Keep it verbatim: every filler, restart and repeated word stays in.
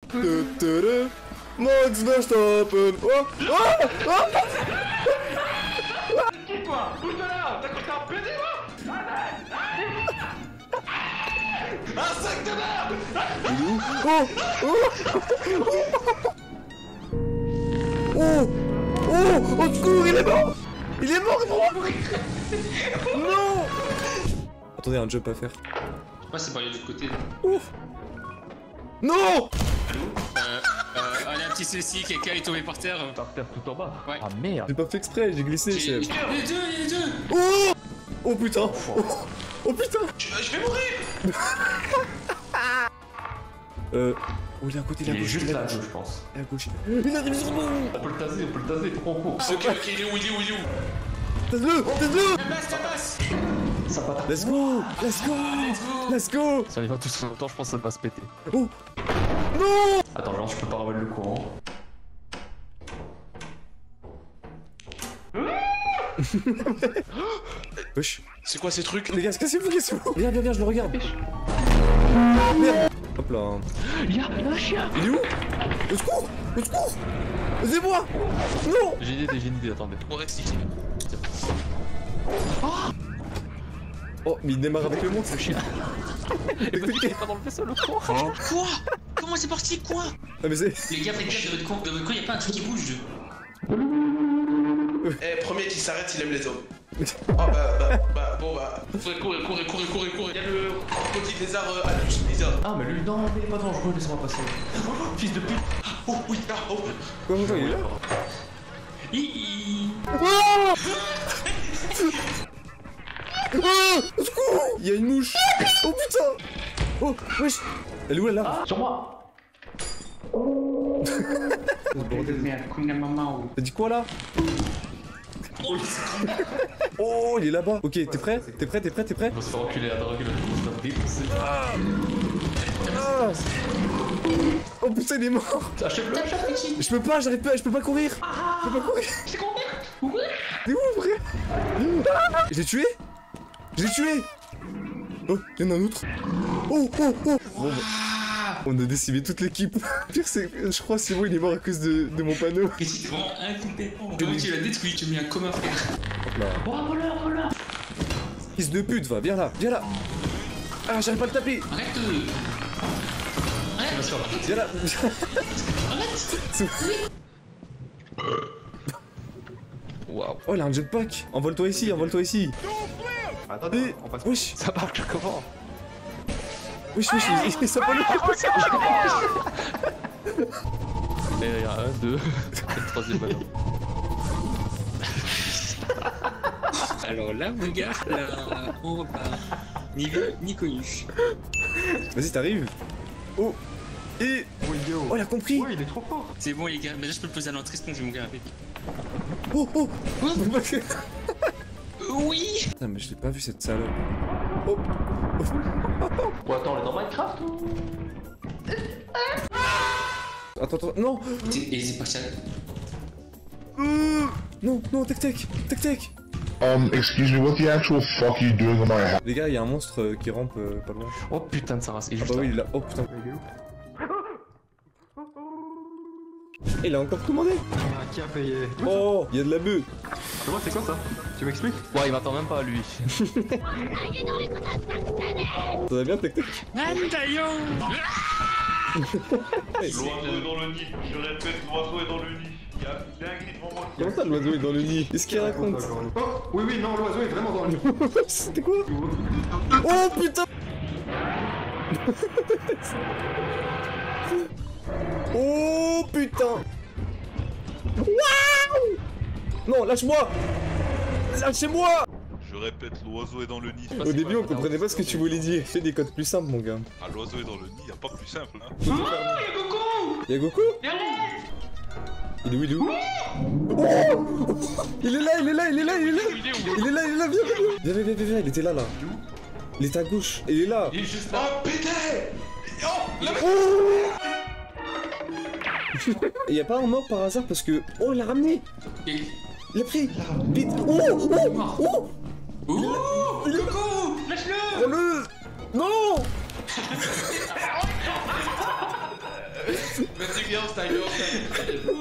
Max Verstappen. Oh, oh, oh. Qui toi? Bouge de là. T'as cru que t'es un pédé, moi? Un sac de merde. Oh, oh, oh, oh, au secours, il est mort. Il est mort, gros. Non. Attendez, un jump à faire. Je sais pas, c'est par les deux côtés. Ouf. Non. Allô euh, euh, on a un petit souci, quelqu'un est tombé par terre. Par terre tout en bas. Ouais. Ah merde. J'ai pas fait exprès, j'ai glissé. Les C'est... deux, les deux. Oh. Oh putain. Oh, oh putain. Je, je vais mourir. Euh... Oh, il est à côté, il est à Il est gauche. juste là, je pense. Il est à gauche. Il arrive sur nous. On peut le taser, on peut le taser, trop en cours. Ok, ok, il est où, il est où, il est où? Tasse-le, tasse-le. Passe, passe. Ça va. Let's go. Let's go. Let's go. Si on y va tous en même temps, je pense que ça va se péter. Oh. Non. Attends, genre, je peux pas remettre le courant. Wesh. C'est quoi ces trucs? Les gars, cassez-vous, cassez-vous. Viens, viens, viens, je le regarde. Merde. Hop là. Y'a un chien. Il est où? Au secours. Au secours. C'est moi. Non. J'ai une idée, j'ai une idée, attendez. On reste ici. Oh, mais il démarre avec le monde, ce chien. Il est pas dans le vaisseau, le con. Quoi? Comment c'est parti, quoi? Ah, mais c'est... Les gars, faites gaffe, de votre con, de votre con, y'a pas un truc qui bouge. Eh, premier qui s'arrête, il aime les hommes. Oh bah, bah, bah, bon bah. Courez, courez, courez, courez, courez, courez. Y'a le petit lézard euh, à luche, Lisa. Ah, mais lui, non, mais il est pas dangereux, laissez-moi passer. Fils de pute. Oh oui, ah, oh. Quoi, quoi, il est là? Hi. Oh. Oh, au secours. Il y a une mouche. Oh putain. Oh, wesh. Elle est où, elle là? Sur moi. T'as dit quoi là? Oh, il est là-bas. Ok, t'es prêt? T'es prêt? T'es prêt? T'es prêt? On va se faire enculer à drogue, le coup, c'est défoncé. Ah. Oh putain, il est mort. Achève-le, achève-le. Je peux pas, j'arrive pas, je peux pas courir. Je peux pas courir. T'es où, frère? Je l'ai tué? Je l'ai tué. Oh, il y en a un autre. Oh, oh, oh. Bon, bah. On a décimé toute l'équipe. Pire, c'est, je crois, Simon, il est mort à cause de, de mon panneau. Mais c'est vraiment incompétent. Comment tu l'as détruit? Tu m'as mis un commun, frère. Hop là. Oh, voleur, voleur. Fils de pute, va, viens là, viens là. Ah, j'arrive pas à le taper. Arrête. Arrête. Viens là. Waouh. Oh, il a un jetpack. Envole-toi ici, envole-toi ici. Attendez, on passe. Wesh, Ça marche comment? wesh, wesh, il fait ça pas le Et il y a un, deux, le troisième ballon. Alors là, mon gars, là, on va ni vu ni connu. Vas-y, t'arrives. Oh. Et... Oh, il a compris. Ouais, il est trop fort. C'est bon, les gars, mais là, je peux le poser à l'entrée, sinon je vais mourir avec. Oh, oh. Oui. Putain, mais je l'ai pas vu cette salope. Oh. Bon, attends, on est dans Minecraft ou? Attends, attends, non. Et c'est parti. Euh, Non, non, tac, tac, tac, tac. Um, excuse me, what the actual fuck are you doing in my house? Les gars, il y a un monstre euh, qui rampe euh, pas loin. Oh putain de sa race, il est Ah juste bah oui, là. il est là. Oh putain. Il a encore commandé. Ah, qui a payé? Oh, il y a de la bœuf. Moi, c'est quoi ça? Tu m'expliques? Ouais, il m'attend même pas, lui. Ça va bien, tac, tac. L'oiseau est dans le nid, je répète, l'oiseau est dans le nid. Il y a il y a un gris devant moi. Comment ça, l'oiseau est dans le nid? Qu'est-ce qu'il raconte? Oh, oui, oui, non, l'oiseau est vraiment dans le nid. C'était quoi? Oh putain. Oh putain. Waouh. Non, lâche-moi. Lâchez-moi. Je répète, l'oiseau est dans le nid. Au début, on comprenait pas ce que tu voulais dire. Fais des codes plus simples, mon gars. Ah, l'oiseau est dans le nid, y a pas plus simple, hein. Y'a Goku? Il est où, il est où? Oh. Il est là, il est là, il est là, il est là. Il est là, il est là, viens, viens, viens. Viens, viens, viens, viens, il était là, là. Il était à gauche. Il est là. Il est juste là. Oh, pété. Oh, la Il y a pas un mort par hasard parce que... Oh, il l'a ramené. Il l'a pris. Vite. Oh, oh, oh. Ouh, Coco, lâche-le. Le... Non. Merci Guillaume, c'était Guillaume.